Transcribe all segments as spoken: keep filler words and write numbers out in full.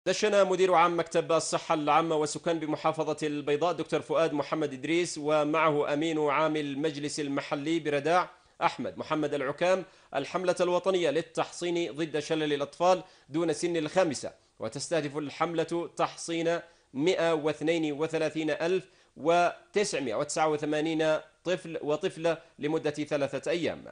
دشن مدير عام مكتب الصحة العامة والسكان بمحافظة البيضاء دكتور فؤاد محمد إدريس، ومعه أمين عام المجلس المحلي برداع أحمد محمد العكام الحملة الوطنية للتحصين ضد شلل الأطفال دون سن الخامسة، وتستهدف الحملة تحصين مئة واثنين وثلاثين ألف وتسعمئة وتسعة وثمانين طفل وطفلة لمدة ثلاثة أيام.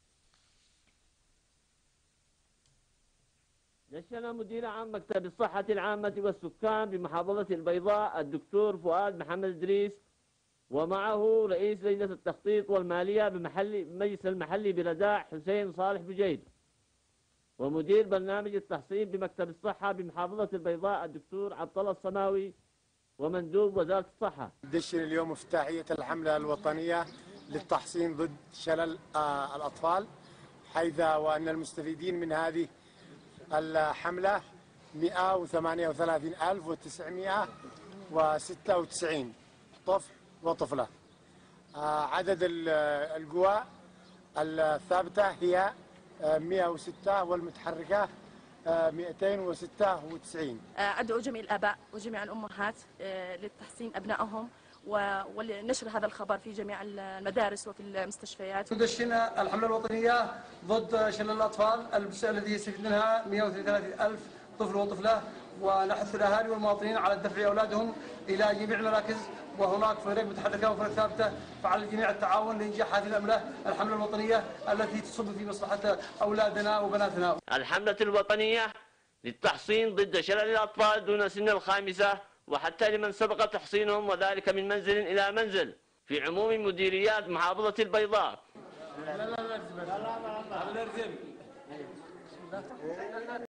دشن مدير عام مكتب الصحة العامة والسكان بمحافظة البيضاء الدكتور فؤاد محمد إدريس، ومعه رئيس لجنة التخطيط والمالية بمحل مجلس المحلي برداع حسين صالح بجيد، ومدير برنامج التحصين بمكتب الصحة بمحافظة البيضاء الدكتور عبد الله الصماوي، ومندوب وزارة الصحة. دشن اليوم افتتاحية الحملة الوطنية للتحصين ضد شلل الأطفال، حيث وأن المستفيدين من هذه الحملة مئة وثمانية وثلاثين ألف وتسعمئة وستة وتسعين طفل وطفلة. عدد القوى الثابتة هي مئة وستة والمتحركة مئتين وستة وتسعين. أدعو جميع الآباء وجميع الأمهات لتحصين أبنائهم ولنشر هذا الخبر في جميع المدارس وفي المستشفيات. دشنا الحملة الوطنية ضد شلل الأطفال الذي يستفيد منها مئة وثلاثين ألف طفل وطفلة، ونحث الأهالي والمواطنين على دفع أولادهم إلى جميع المراكز، وهناك فرق متحركة وفرق ثابتة، فعلى الجميع التعاون لإنجاح هذه الحملة الحملة الوطنية التي تصب في مصلحة أولادنا وبناتنا. الحملة الوطنية للتحصين ضد شلل الأطفال دون سن الخامسة، وحتى لمن سبق تحصينهم، وذلك من منزل إلى منزل في عموم مديريات محافظة البيضاء. لا لا لا